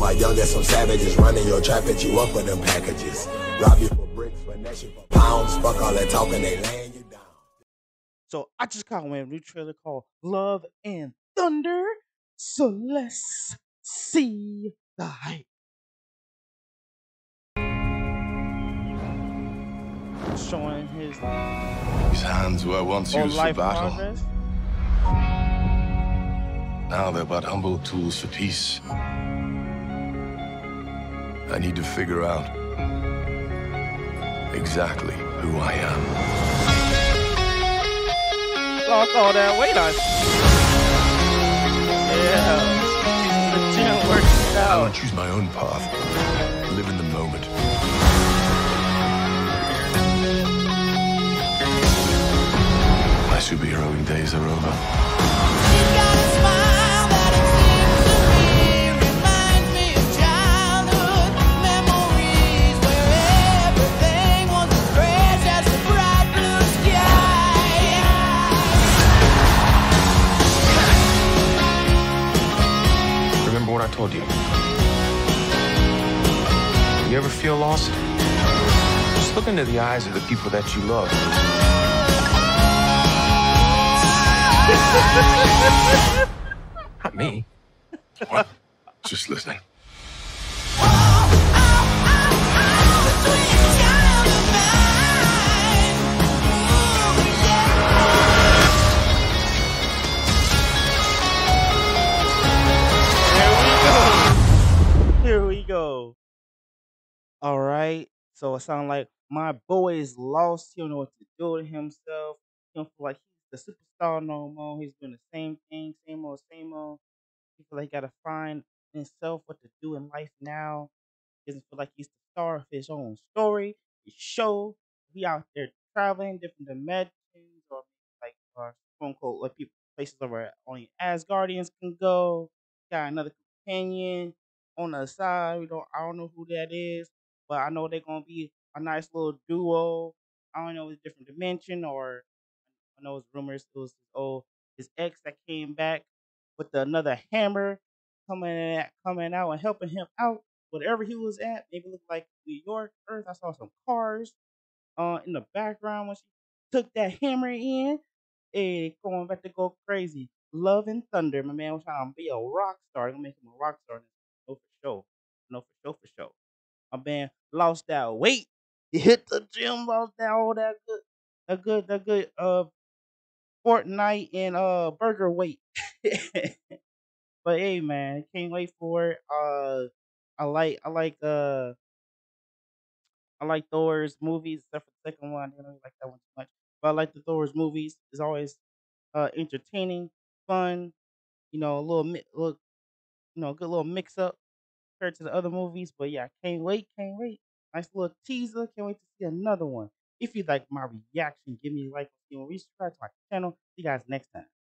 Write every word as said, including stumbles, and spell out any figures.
my youngest, some savages running your trap at you up with them packages. Rob you for bricks, finesse you for pounds. Fuck all that talking, they laying you down. So I just caught one a new trailer called Love and Thunder. So let's see the hype. Showing his His hands were once whole used for life battle. progress. Now they're but humble tools for peace. I need to figure out exactly who I am. Lost all that weight on. Yeah. The gym works I out. want to choose my own path. Live in the moment. My superheroing days are over. Remember what I told you? You ever feel lost? Just look into the eyes of the people that you love. Not me. What? Just listening. Here we go. All right. So it sounds like my boy is lost. He don't know what to do with himself. He don't feel like he's the superstar no more. He's doing the same thing, same old, same old. He feel like he gotta find himself what to do in life now. He doesn't feel like he's the star of his own story, his show. He out there traveling different dimensions or like or quote unquote like people places where only Asgardians can go. Got another companion on the side. We don't I don't know who that is, but I know they're gonna be a nice little duo. I don't know if it's a different dimension or I know it's rumors it was his old his ex that came back with another hammer coming at, coming out and helping him out whatever he was at. Maybe it looked like New York, Earth. I saw some cars uh in the background when she took that hammer in. Hey, going back to go crazy. Love and Thunder, my man was trying to be a rock star. Gonna make him a rock star. No for sure. No for sure for sure. My man lost that weight. He hit the gym, lost that all that good, that good, that good uh Fortnite and uh burger weight. But hey man, can't wait for it. Uh I like I like uh I like Thor's movies, except for the second one. I didn't really like that one too much. But I like the Thor's movies. It's always uh entertaining, fun, you know, a little mi- look, you know, good little mix up compared to the other movies. But yeah, can't wait, can't wait. Nice little teaser. Can't wait to see another one. If you like my reaction, give me a like, subscribe to my channel. See you guys next time.